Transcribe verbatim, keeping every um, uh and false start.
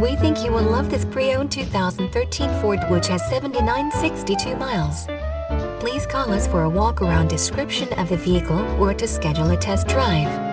We think you will love this pre-owned two thousand thirteen Ford, which has seventy-nine thousand sixty-two miles. Please call us for a walk-around description of the vehicle or to schedule a test drive.